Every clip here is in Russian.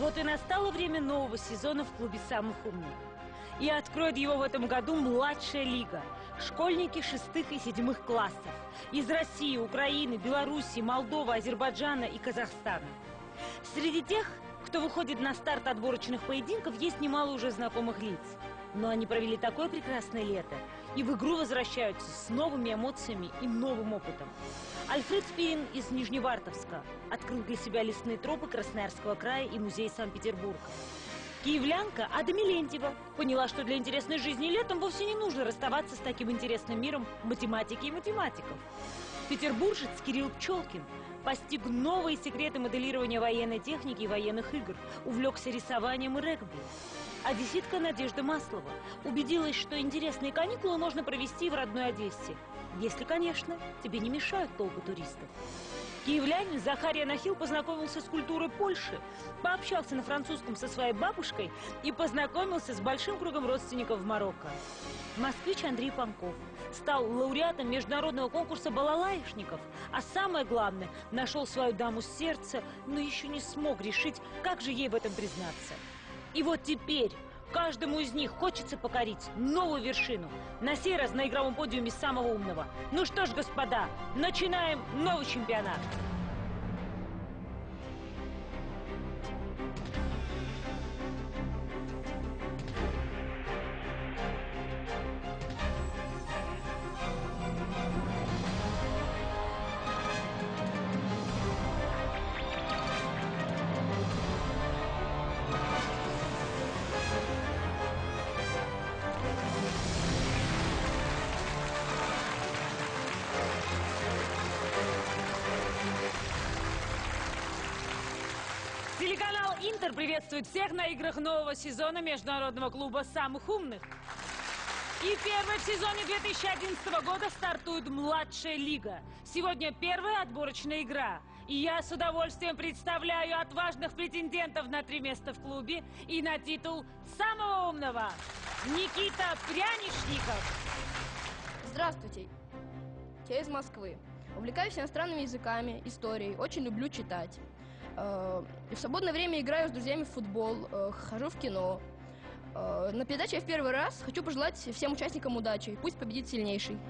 Вот и настало время нового сезона в клубе самых умных. И откроет его в этом году младшая лига. Школьники 6 и 7 классов. Из России, Украины, Белоруссии, Молдовы, Азербайджана и Казахстана. Среди тех, кто выходит на старт отборочных поединков, есть немало уже знакомых лиц. Но они провели такое прекрасное лето и в игру возвращаются с новыми эмоциями и новым опытом. Альфред Спирин из Нижневартовска открыл для себя лесные тропы Красноярского края и музей Санкт-Петербурга. Киевлянка Ада Милентьева поняла, что для интересной жизни летом вовсе не нужно расставаться с таким интересным миром математики и математиков. Петербуржец Кирилл Пчелкин постиг новые секреты моделирования военной техники и военных игр, увлекся рисованием и регби. Одесситка Надежда Маслова убедилась, что интересные каникулы можно провести в родной Одессе, если, конечно, тебе не мешают толпы туристов. Киевлянин Захария Нахил познакомился с культурой Польши, пообщался на французском со своей бабушкой и познакомился с большим кругом родственников в Марокко. Москвич Андрей Панков стал лауреатом международного конкурса балалаишников, а самое главное, нашел свою даму сердца, но еще не смог решить, как же ей в этом признаться. И вот теперь каждому из них хочется покорить новую вершину. На сей раз на игровом подиуме самого умного. Ну что ж, господа, начинаем новый чемпионат. Телеканал «Интер» приветствует всех на играх нового сезона Международного клуба самых умных. И первой в сезоне 2011 года стартует младшая лига. Сегодня первая отборочная игра. И я с удовольствием представляю отважных претендентов на 3 места в клубе и на титул самого умного. Никита Пряничников. Здравствуйте. Я из Москвы. Увлекаюсь иностранными языками, историей, очень люблю читать. И в свободное время играю с друзьями в футбол, хожу в кино. На передаче я в первый раз. Хочу пожелать всем участникам удачи. Пусть победит сильнейший.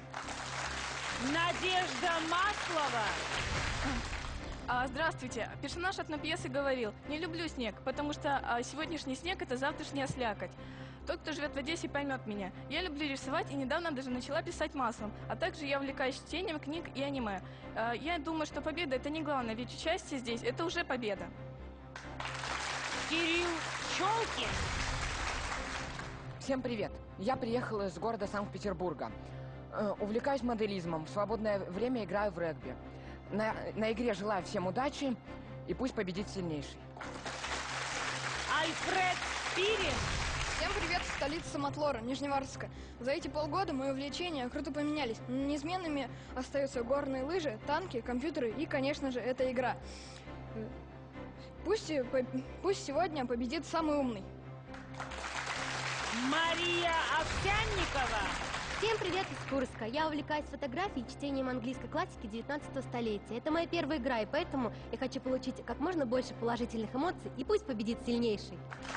Надежда Маслова. Здравствуйте. Персонаж одной пьесы говорил: не люблю снег, потому что сегодняшний снег — это завтрашняя слякоть. Тот, кто живет в Одессе, поймет меня. Я люблю рисовать и недавно даже начала писать маслом. А также я увлекаюсь чтением книг и аниме. Я думаю, что победа — это не главное, ведь участие здесь — это уже победа. Кирилл Пчелкин. Всем привет! Я приехал из города Санкт-Петербурга. Увлекаюсь моделизмом, в свободное время играю в регби. На игре желаю всем удачи и пусть победит сильнейший. Альфред Спирин. Всем привет, столица Самотлора, Нижневартовска. За эти полгода мои увлечения круто поменялись. Неизменными остаются горные лыжи, танки, компьютеры и, конечно же, эта игра. Пусть сегодня победит самый умный. Мария Овсянникова. Всем привет из Курска. Я увлекаюсь фотографией и чтением английской классики 19 столетия. Это моя первая игра, и поэтому я хочу получить как можно больше положительных эмоций, и пусть победит сильнейший.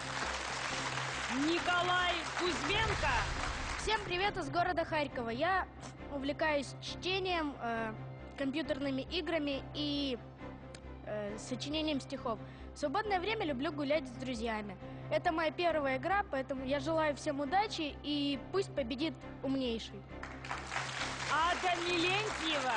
Николай Кузьменко. Всем привет из города Харькова. Я увлекаюсь чтением, компьютерными играми и сочинением стихов. В свободное время люблю гулять с друзьями. Это моя первая игра, поэтому я желаю всем удачи и пусть победит умнейший. Ада Милентьева.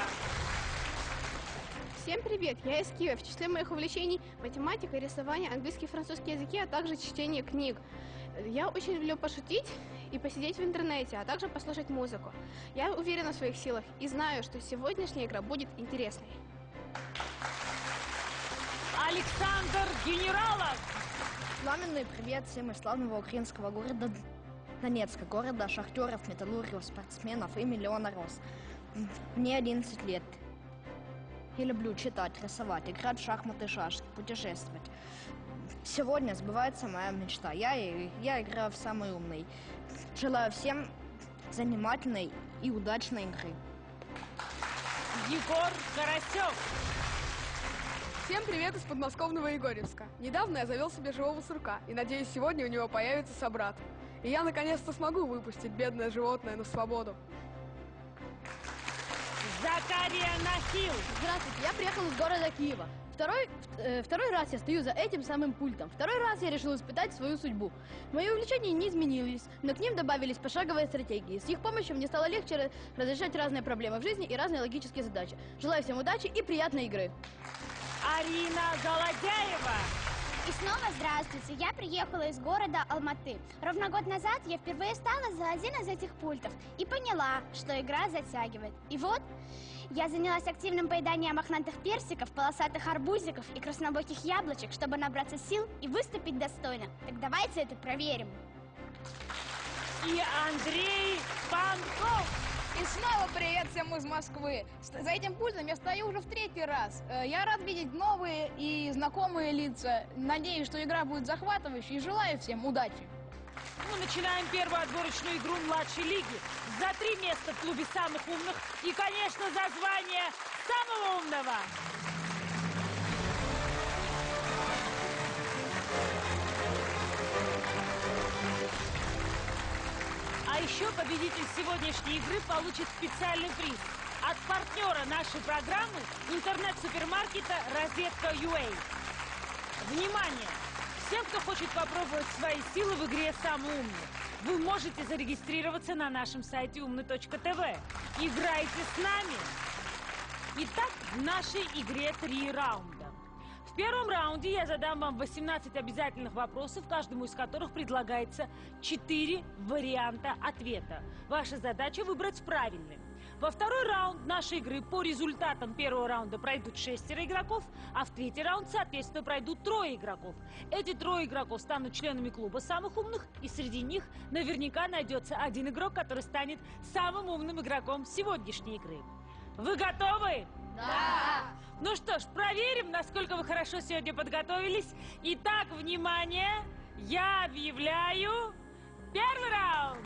Всем привет, я из Киева. В числе моих увлечений математика, рисование, английский и французский языки, а также чтение книг. Я очень люблю пошутить и посидеть в интернете, а также послушать музыку. Я уверена в своих силах и знаю, что сегодняшняя игра будет интересной. Александр Генералов. Пламенный привет всем из славного украинского города Донецка, города шахтеров, металлургов, спортсменов и миллиона роз. Мне 11 лет. Я люблю читать, рисовать, играть в шахматы, шашки, путешествовать. Сегодня сбывается моя мечта. Я играю в самый умный. Желаю всем занимательной и удачной игры. Егор Карасев. Всем привет из подмосковного Егорьевска. Недавно я завел себе живого сурка, и надеюсь, сегодня у него появится собрат. И я наконец-то смогу выпустить бедное животное на свободу. Закария Нахил. Здравствуйте, я приехал из города Киева. Второй раз я стою за этим самым пультом. Второй раз я решил испытать свою судьбу. Мои увлечения не изменились, но к ним добавились пошаговые стратегии. С их помощью мне стало легче разрешать разные проблемы в жизни и разные логические задачи. Желаю всем удачи и приятной игры. Арина Голодяева. И снова здравствуйте. Я приехала из города Алматы. Ровно год назад я впервые стала за один из этих пультов и поняла, что игра затягивает. И вот я занялась активным поеданием мохнатых персиков, полосатых арбузиков и краснобоких яблочек, чтобы набраться сил и выступить достойно. Так давайте это проверим. И Андрей Панков. И снова привет всем из Москвы. За этим пультом я стою уже в 3-й раз. Я рад видеть новые и знакомые лица. Надеюсь, что игра будет захватывающей и желаю всем удачи. Мы начинаем первую отборочную игру младшей лиги. За 3 места в клубе самых умных и, конечно, за звание самого умного. А еще победитель сегодняшней игры получит специальный приз от партнера нашей программы интернет-супермаркета Розетка.ua. Внимание! Всем, кто хочет попробовать свои силы в игре «Самый умный», вы можете зарегистрироваться на нашем сайте умный.тв. Играйте с нами! Итак, в нашей игре 3 раунда. В первом раунде я задам вам 18 обязательных вопросов, каждому из которых предлагается 4 варианта ответа. Ваша задача выбрать правильный. Во второй раунд нашей игры по результатам первого раунда пройдут 6 игроков, а в третий раунд, соответственно, пройдут 3 игроков. Эти 3 игроков станут членами клуба самых умных, и среди них наверняка найдется один игрок, который станет самым умным игроком сегодняшней игры. Вы готовы? Да! Ну что ж, проверим, насколько вы хорошо сегодня подготовились. Итак, внимание, я объявляю первый раунд.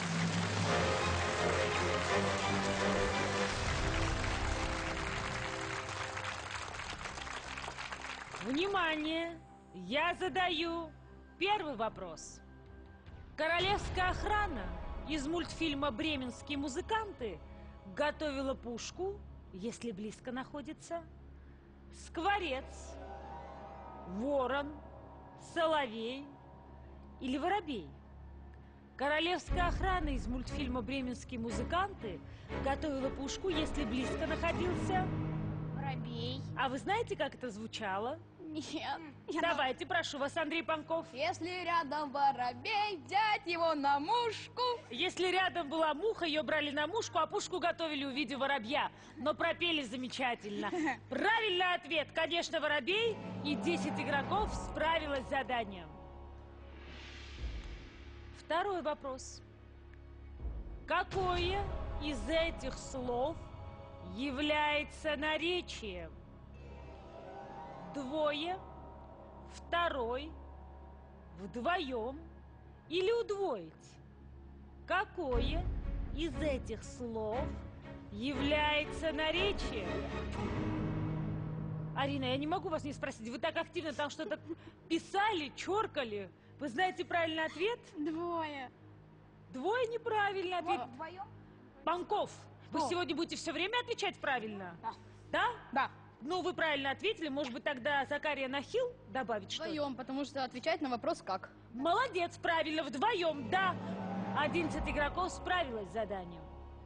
Внимание, я задаю первый вопрос. Королевская охрана из мультфильма «Бременские музыканты» готовила пушку, если близко находится, скворец, ворон, соловей или воробей. Королевская охрана из мультфильма «Бременские музыканты» готовила пушку, если близко находился Воробей. А вы знаете, как это звучало? Нет. Давайте, прошу вас, Андрей Панков. Если рядом воробей, взять его на мушку. Если рядом была муха, ее брали на мушку, а пушку готовили в виде воробья. Но пропели замечательно. Правильный ответ, конечно, воробей. И 10 игроков справилось с заданием. Второй вопрос. Какое из этих слов является наречием? Двое, второй, вдвоем или удвоить? Какое из этих слов является наречием? Арина, я не могу вас не спросить, вы так активно там что-то писали, черкали. Вы знаете правильный ответ? Двое. Двое неправильный ответ. Вдвоем? Панков, вы Что? сегодня будете все время отвечать правильно? Да. Да? Да. Ну, вы правильно ответили. Может быть, тогда Закария Нахил добавить что-то? Вдвоем, потому что отвечать на вопрос как. Молодец, правильно, вдвоем, да. 11 игроков справилось с заданием.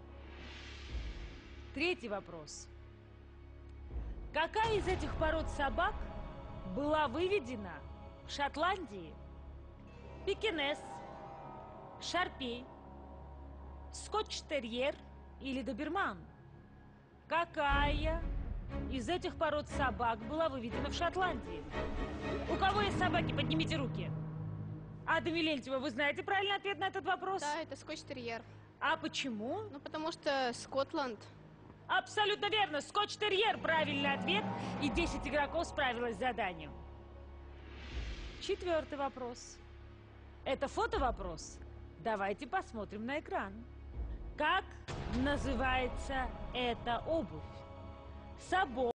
Третий вопрос. Какая из этих пород собак была выведена в Шотландии? Пекинес, шарпей, скотч-терьер или доберман? Какая из этих пород собак была выведена в Шотландии? У кого есть собаки, поднимите руки. Ада Милентьева, вы знаете правильный ответ на этот вопрос? Да, это скотч-терьер. А почему? Ну, потому что Скотланд. Абсолютно верно. Скотч-терьер — правильный ответ. И 10 игроков справилось с заданием. Четвертый вопрос. Это фотовопрос. Давайте посмотрим на экран. Как называется эта обувь? Сабо.